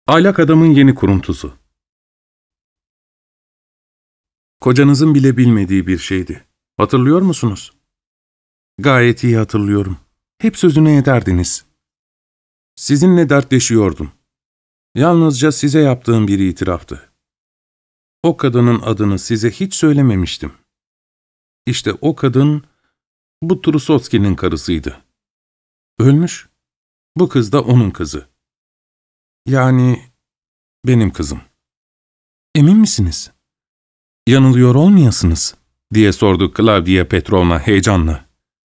Aylak adamın yeni kuruntusu. Kocanızın bile bilmediği bir şeydi. Hatırlıyor musunuz? Gayet iyi hatırlıyorum. Hep sözüne ederdiniz. Sizinle dertleşiyordum. Yalnızca size yaptığım bir itiraftı. O kadının adını size hiç söylememiştim. İşte o kadın, bu Trusotski'nin karısıydı. Ölmüş. Bu kız da onun kızı. Yani benim kızım. Emin misiniz? Yanılıyor olmayasınız, diye sordu Klavdiya Petrovna heyecanla.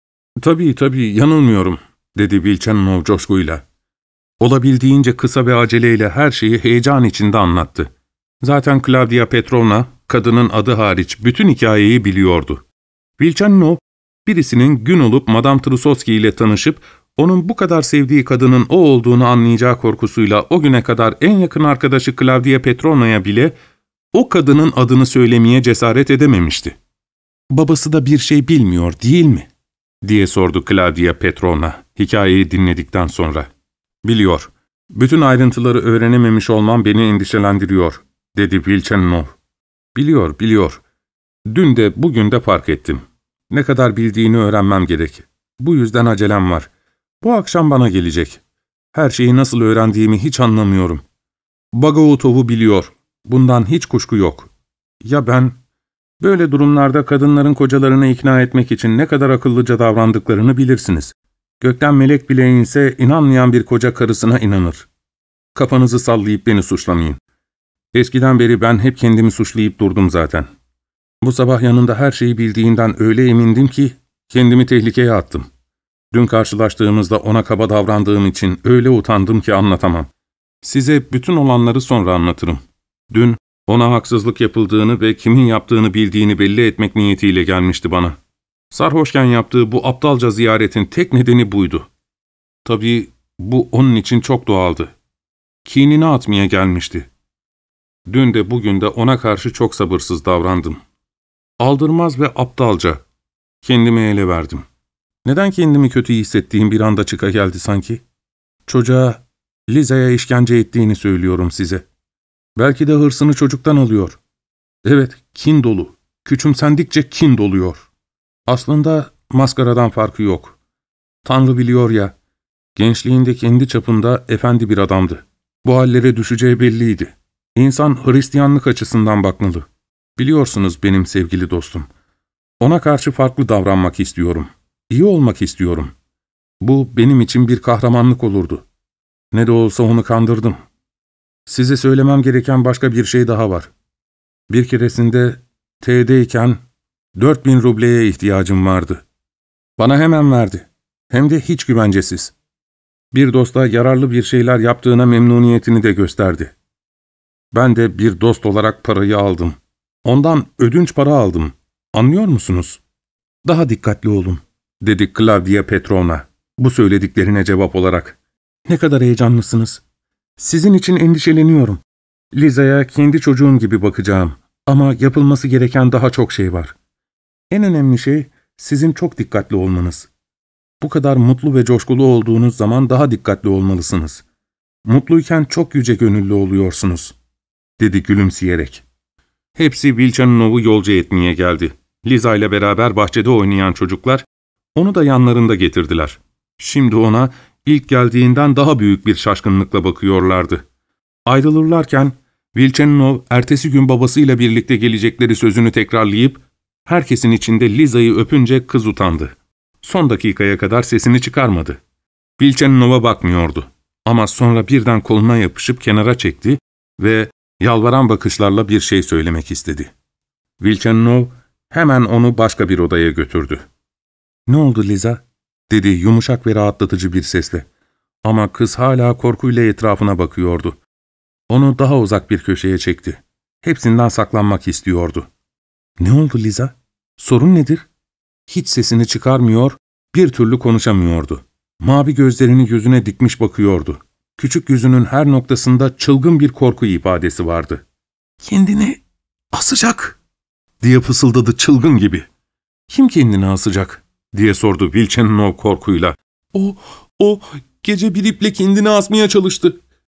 Tabii, yanılmıyorum, dedi Vilchanov coşkuyla. Olabildiğince kısa ve aceleyle her şeyi heyecan içinde anlattı. Zaten Klavdiya Petrovna, kadının adı hariç bütün hikayeyi biliyordu. Vilchanov, birisinin gün olup Madame Trusotski ile tanışıp, onun bu kadar sevdiği kadının o olduğunu anlayacağı korkusuyla o güne kadar en yakın arkadaşı Klavdiya Petrovna'ya bile o kadının adını söylemeye cesaret edememişti. ''Babası da bir şey bilmiyor, değil mi?'' diye sordu Klavdiya Petrovna, hikayeyi dinledikten sonra. ''Biliyor. Bütün ayrıntıları öğrenememiş olmam beni endişelendiriyor.'' dedi Vilchanov. ''Biliyor. Dün de bugün de fark ettim. Ne kadar bildiğini öğrenmem gerek. Bu yüzden acelem var. Bu akşam bana gelecek. Her şeyi nasıl öğrendiğimi hiç anlamıyorum. Bagautov'u biliyor. Bundan hiç kuşku yok. Ya ben? Böyle durumlarda kadınların kocalarını ikna etmek için ne kadar akıllıca davrandıklarını bilirsiniz. Gökten melek bile inse inanmayan bir koca karısına inanır. Kafanızı sallayıp beni suçlamayın. Eskiden beri ben hep kendimi suçlayıp durdum zaten. Bu sabah yanında her şeyi bildiğinden öyle emindim ki kendimi tehlikeye attım. Dün karşılaştığımızda ona kaba davrandığım için öyle utandım ki anlatamam. Size bütün olanları sonra anlatırım. Dün ona haksızlık yapıldığını ve kimin yaptığını bildiğini belli etmek niyetiyle gelmişti bana. Sarhoşken yaptığı bu aptalca ziyaretin tek nedeni buydu. Tabii bu onun için çok doğaldı. Kinini atmaya gelmişti. Dün de bugün de ona karşı çok sabırsız davrandım. Aldırmaz ve aptalca. Kendimi ele verdim. Neden kendimi kötü hissettiğim bir anda çıka geldi sanki? Çocuğa, Liza'ya işkence ettiğini söylüyorum size. Belki de hırsını çocuktan alıyor. Evet, kin dolu. Küçümsendikçe kin doluyor. Aslında maskaradan farkı yok. Tanrı biliyor ya, gençliğinde kendi çapında efendi bir adamdı. Bu hallere düşeceği belliydi. İnsan Hristiyanlık açısından bakmalı. Biliyorsunuz benim sevgili dostum. Ona karşı farklı davranmak istiyorum. İyi olmak istiyorum. Bu benim için bir kahramanlık olurdu. Ne de olsa onu kandırdım. Size söylemem gereken başka bir şey daha var. Bir keresinde T'deyken 4000 rubleye ihtiyacım vardı. Bana hemen verdi. Hem de hiç güvencesiz. Bir dosta yararlı bir şeyler yaptığına memnuniyetini de gösterdi. Ben de bir dost olarak parayı aldım. Ondan ödünç para aldım. Anlıyor musunuz? Daha dikkatli olun, dedi Klavdiya Petrovna, bu söylediklerine cevap olarak. Ne kadar heyecanlısınız. Sizin için endişeleniyorum. Liza'ya kendi çocuğum gibi bakacağım. Ama yapılması gereken daha çok şey var. En önemli şey sizin çok dikkatli olmanız. Bu kadar mutlu ve coşkulu olduğunuz zaman daha dikkatli olmalısınız. Mutluyken çok yüce gönüllü oluyorsunuz, dedi gülümseyerek. Hepsi Vilchanov'u yolcu etmeye geldi. Liza ile beraber bahçede oynayan çocuklar onu da yanlarında getirdiler. Şimdi ona ilk geldiğinden daha büyük bir şaşkınlıkla bakıyorlardı. Ayrılırlarken Vilchanov ertesi gün babasıyla birlikte gelecekleri sözünü tekrarlayıp herkesin içinde Liza'yı öpünce kız utandı. Son dakikaya kadar sesini çıkarmadı. Vilchanov'a bakmıyordu. Ama sonra birden koluna yapışıp kenara çekti ve yalvaran bakışlarla bir şey söylemek istedi. Vilchanov hemen onu başka bir odaya götürdü. ''Ne oldu Liza?'' dedi yumuşak ve rahatlatıcı bir sesle. Ama kız hala korkuyla etrafına bakıyordu. Onu daha uzak bir köşeye çekti. Hepsinden saklanmak istiyordu. ''Ne oldu Liza? Sorun nedir?'' Hiç sesini çıkarmıyor, bir türlü konuşamıyordu. Mavi gözlerini yüzüne dikmiş bakıyordu. Küçük yüzünün her noktasında çılgın bir korku ifadesi vardı. ''Kendini asacak!'' diye fısıldadı çılgın gibi. ''Kim kendini asacak?'' diye sordu Vilchanov korkuyla. O gece bir iple kendini asmaya çalıştı.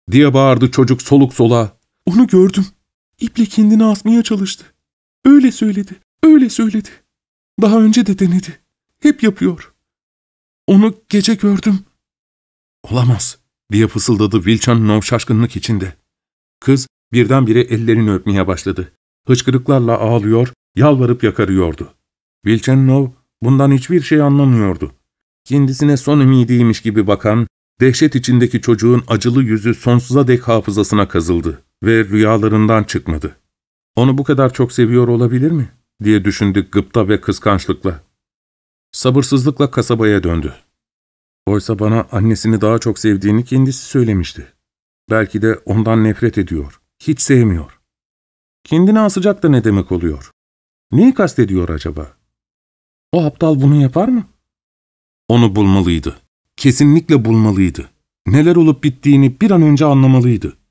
diye bağırdı çocuk soluk soluğa. Onu gördüm. İple kendini asmaya çalıştı. Öyle söyledi, öyle söyledi. Daha önce de denedi. Hep yapıyor. Onu gece gördüm. Olamaz, diye fısıldadı Vilchanov şaşkınlık içinde. Kız birdenbire ellerini öpmeye başladı. Hıçkırıklarla ağlıyor, yalvarıp yakarıyordu. Vilchanov bundan hiçbir şey anlamıyordu. Kendisine son ümidiymiş gibi bakan, dehşet içindeki çocuğun acılı yüzü sonsuza dek hafızasına kazıldı ve rüyalarından çıkmadı. Onu bu kadar çok seviyor olabilir mi? Diye düşündü gıpta ve kıskançlıkla. Sabırsızlıkla kasabaya döndü. Oysa bana annesini daha çok sevdiğini kendisi söylemişti. Belki de ondan nefret ediyor, hiç sevmiyor. Kendini asacak da ne demek oluyor? Neyi kastediyor acaba? O aptal bunu yapar mı? Onu bulmalıydı. Kesinlikle bulmalıydı. Neler olup bittiğini bir an önce anlamalıydı.